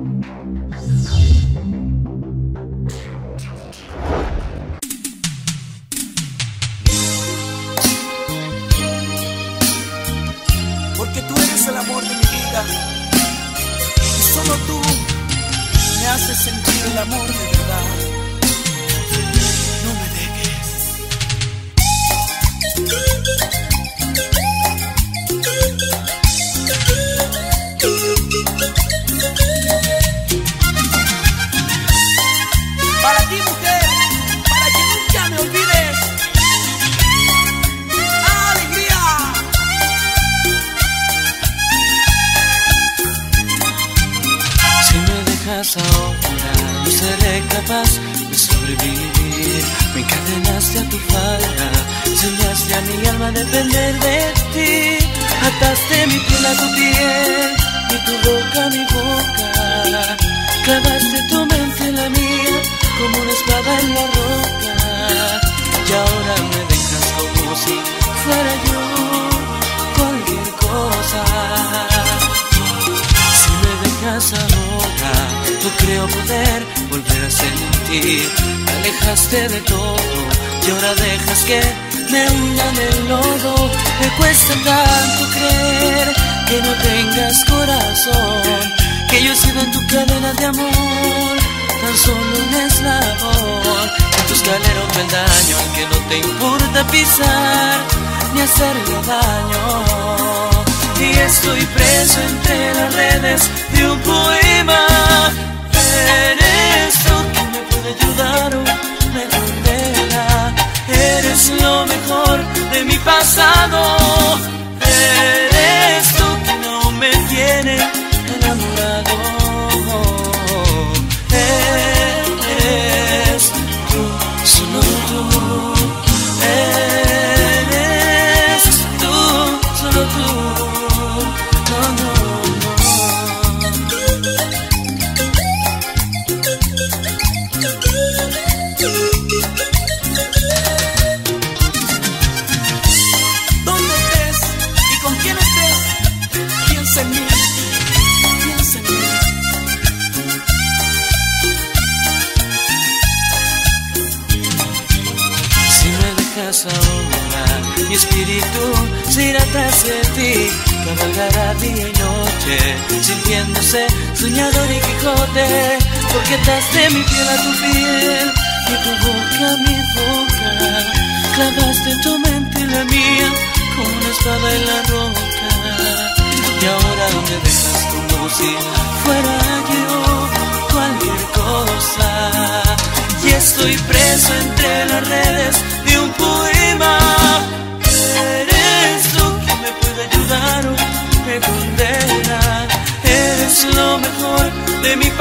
Porque tú eres el amor de mi vida y solo tú me haces sentir el amor de verdad. No me dejes. Para ti, mujer, para que nunca me olvides. ¡Alegría! Si me dejas ahora, no seré capaz de sobrevivir. Me encadenaste a tu falda, enseñaste a mi alma a depender de ti. Ataste mi piel a tu piel y tu boca a mi boca. Clavaste tu mente en la mía como una espada en la roca. Y ahora me dejas como si fuera yo cualquier cosa. Si me dejas ahora, no creo poder volver a sentir. Me alejaste de todo y ahora dejas que me hunda en el lodo. Me cuesta tanto creer que no tengas corazón, que yo he sido en tu cadena de amor tan solo un eslabón. En tu escalera un peldaño al que no te importa pisar ni hacerle daño. Y estoy preso entre las redes de un poema. Eres tú que me puede ayudar o me condena. Eres lo mejor de mi pasado. Eres tú que no me tiene enamorado. Eres tú, solo tú. Eres tú, solo tú. Donde estés y con quien estés, piensa en mí, piensa en mí. Si me dejas ahora, mi espíritu se irá tras de ti. Cabalgará día y noche, sintiéndose soñador y Quijote. Porque ataste mi piel a tu piel y tu boca a mi boca. Clavaste tu mente en la mía como una espada en la roca. Y ahora me dejas como si fuera yo cualquier cosa. Y estoy preso entre las redes de un poema. Eres tú quien me puede ayudar o me condena. Eres lo mejor de mi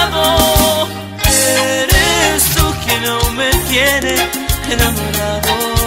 pasado. Eres tú quien no me tiene enamorado.